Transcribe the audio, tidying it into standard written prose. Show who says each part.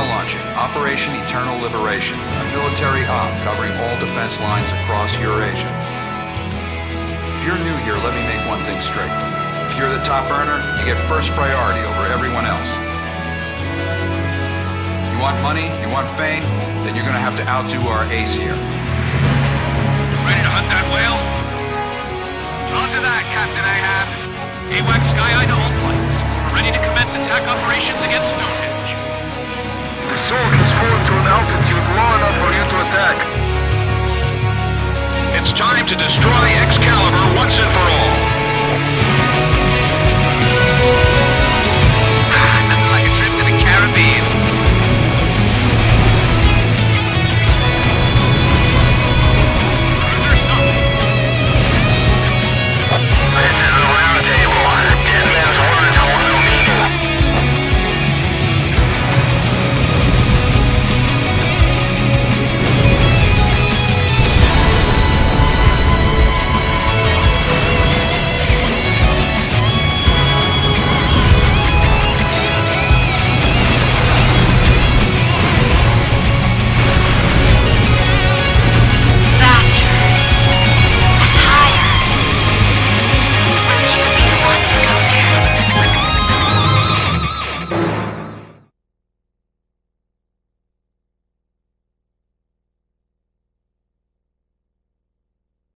Speaker 1: now launching Operation Eternal Liberation, a military op covering all defense lines across Eurasia. If you're new here, let me make one thing straight. If you're the top earner, you get first priority over everyone else. You want money, you want fame, then you're gonna have to outdo our ace here.
Speaker 2: Ready to hunt that whale? Roger that, Captain Ahab. AWACS Sky Eye to all flights. Ready to commence attack operations against Stonehenge.
Speaker 3: The Sork has fallen to an altitude low enough for you to attack.
Speaker 2: It's time to destroy Excalibur once and for all.